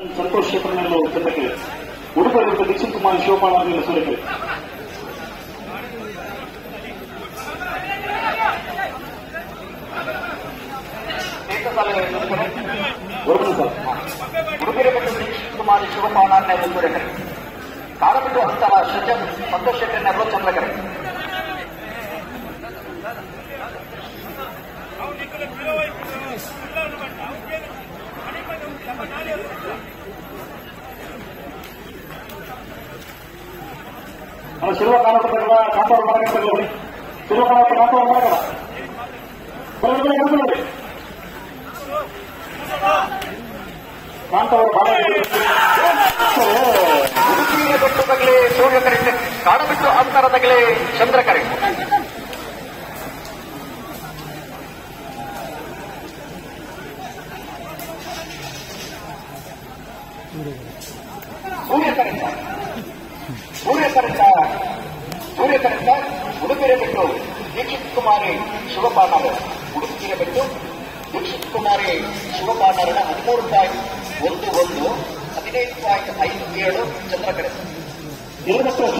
ಸಂತೋಷ್ ಶೇಖರನನ್ನು ತಂಡಕ್ಕೆ ಉಡುಪಿ ದೀಕ್ಷಿತ್ ಕುಮಾರ್ ಶಿವಪಾಲ್ ಅವರಿಂದ ಸೂರ್ಯಕ್ಕೆ ಉಡುಪಿ ದೀಕ್ಷಿತ್ ಕುಮಾರ್ ಶಿವಪಾಲ್ ಸೂರ್ಯಕರೆ ಕಾಲಬಿಟ್ಟು ಅಂತರ ಸಜ್ಜನ್ ಸಂತೋಷ್ ಶೇಖರ್ ನೆರವು ಚಂದ್ರಕರೆ ಶಿರುವ ಕಾಲಪತ್ರ ಕಾಂತವರು ಮಾಡಬೇಕು ಶಿರುವ ಕಾಲಪತ್ರ ಕಾಂತವರು ಮಾಡಬೇಡ ಕಾಂತವರು ಉಡುಪಿಯ ಬೆಟ್ಟದಾಗಲೇ ಸೂರ್ಯಕರೆ ಕಾಡಬಿಟ್ಟು ಅಂತರದಾಗಲೇ ಚಂದ್ರಕರೆ ಸೂರ್ಯಕರಿಂದ ಉಡುಪಿಯ ಬಿಟ್ಟು ದೀಕ್ಷಿತ್ ಕುಮಾರಿ ಶಿವಪಾಣರು ಉಡುಪಿಯ ಬಿಟ್ಟು ದೀಕ್ಷಿತ್ ಕುಮಾರಿ ಶಿವಪಾಣರನ 13.11 15.57 ಚಂದ್ರಕರೆ.